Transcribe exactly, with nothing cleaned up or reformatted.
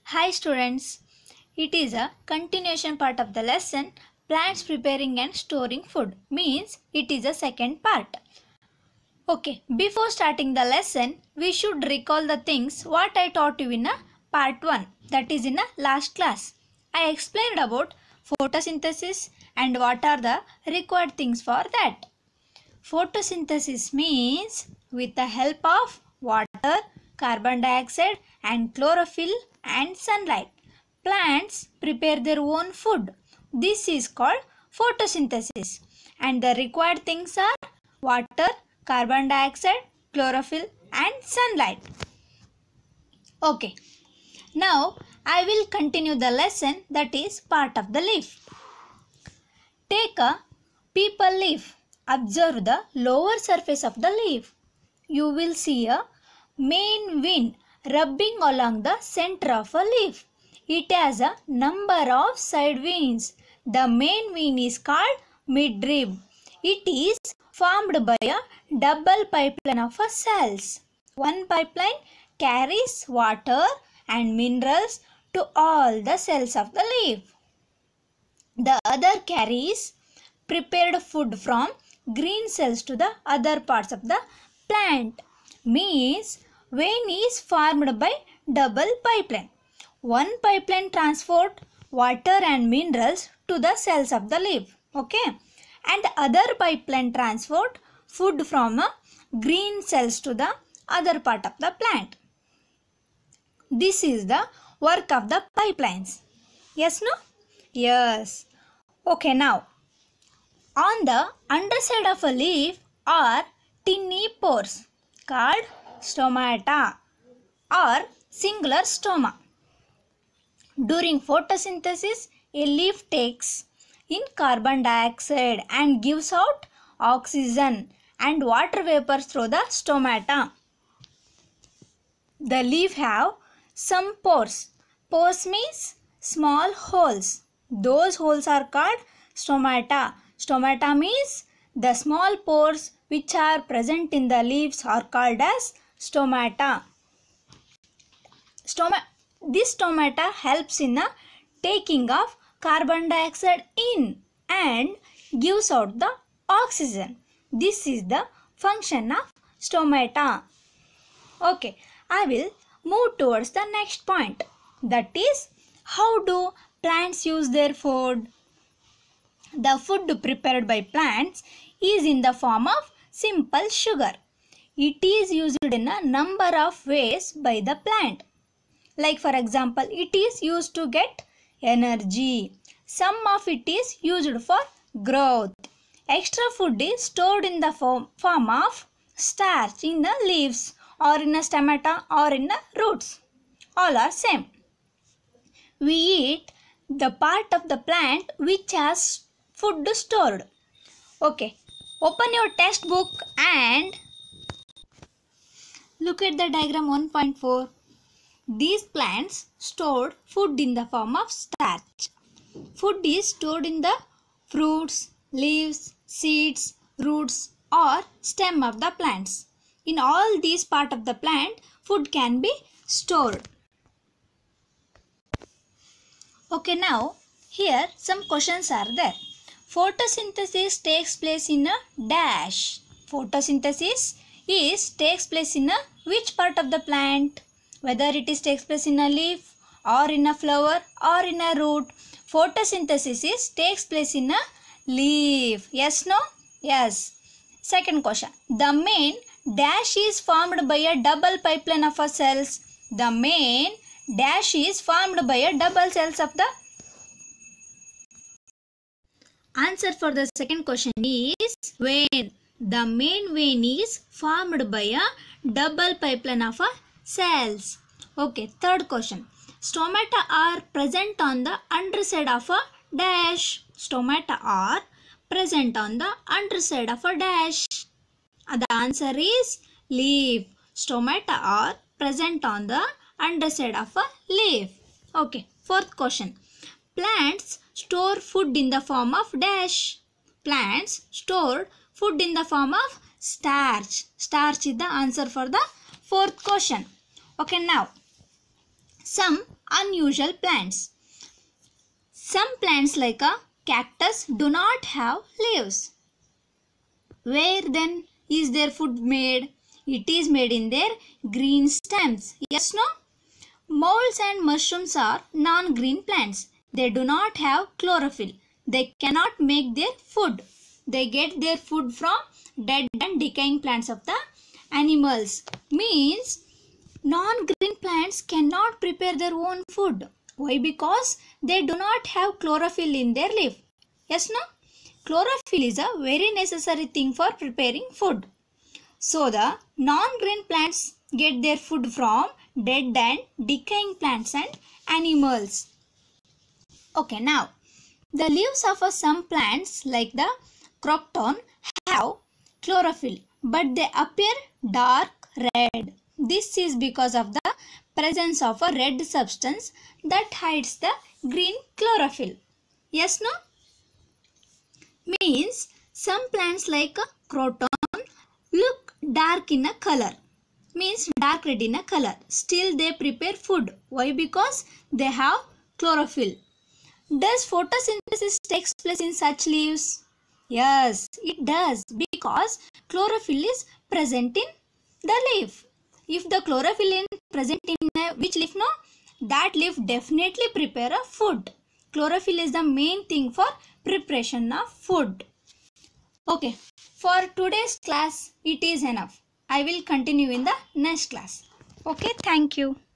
Hi students, it is a continuation part of the lesson plants preparing and storing food, means it is a second part. Okay, before starting the lesson, we should recall the things what I taught you in a part one, that is in a last class. I explained about photosynthesis and what are the required things for that. Photosynthesis means with the help of water, carbon dioxide and chlorophyll and sunlight, plants prepare their own food. This is called photosynthesis, and the required things are water, carbon dioxide, chlorophyll and sunlight. Okay, now I will continue the lesson, that is part of the leaf. Take a peepal leaf. Observe the lower surface of the leaf. You will see a main vein rubbing along the center of a leaf. It has a number of side veins. The main vein is called midrib. It is formed by a double pipeline of a cells. One pipeline carries water and minerals to all the cells of the leaf. The other carries prepared food from green cells to the other parts of the plant. Means vein is formed by double pipeline. One pipeline transport water and minerals to the cells of the leaf. Okay. And the other pipeline transport food from uh, green cells to the other part of the plant. This is the work of the pipelines. Yes, no? Yes. Okay, now on the underside of a leaf are tiny pores called stomata or singular stoma. During photosynthesis, a leaf takes in carbon dioxide and gives out oxygen and water vapors through the stomata. The leaf have some pores. Pores means small holes. Those holes are called stomata. Stomata means the small pores which are present in the leaves are called as stomata. Stoma this stomata helps in the taking of carbon dioxide in and gives out the oxygen. This is the function of stomata. Okay, I will move towards the next point. That is, how do plants use their food? The food prepared by plants is in the form of simple sugar. It is used in a number of ways by the plant. Like for example, it is used to get energy. Some of it is used for growth. Extra food is stored in the form, form of starch in the leaves or in a stomata or in the roots. All are same. We eat the part of the plant which has food stored. Okay, open your textbook and look at the diagram one point four. These plants stored food in the form of starch. Food is stored in the fruits, leaves, seeds, roots or stem of the plants. In all these parts of the plant, food can be stored. Okay, now here some questions are there. Photosynthesis takes place in a dash. Photosynthesis is takes place in a which part of the plant? Whether it is takes place in a leaf or in a flower or in a root. Photosynthesis is takes place in a leaf. Yes, no? Yes. Second question. The main dash is formed by a double pipeline of a cells. The main dash is formed by a double cells of the. Answer for the second question is vein. The main vein is formed by a double pipeline of a cells. Okay, third question. Stomata are present on the underside of a dash. Stomata are present on the underside of a dash. The answer is leaf. Stomata are present on the underside of a leaf. Okay, fourth question. Plants store food in the form of dash. Plants store food in the form of starch. Starch is the answer for the fourth question. Okay, now some unusual plants. Some plants like a cactus do not have leaves. Where then is their food made? It is made in their green stems. Yes, no? Molds and mushrooms are non-green plants. They do not have chlorophyll. They cannot make their food. They get their food from dead and decaying plants of the animals. Means non-green plants cannot prepare their own food. Why? Because they do not have chlorophyll in their leaf. Yes, no? Chlorophyll is a very necessary thing for preparing food. So the non-green plants get their food from dead and decaying plants and animals. Okay, now the leaves of some plants like the croton have chlorophyll, but they appear dark red. This is because of the presence of a red substance that hides the green chlorophyll. Yes, no? Means some plants like a croton look dark in a color. Means dark red in a color. Still they prepare food. Why? Because they have chlorophyll. Does photosynthesis takes place in such leaves? Yes, it does, because chlorophyll is present in the leaf. If the chlorophyll is present in a, which leaf, no? That leaf definitely prepare a food. Chlorophyll is the main thing for preparation of food. Okay, for today's class it is enough. I will continue in the next class. Okay, thank you.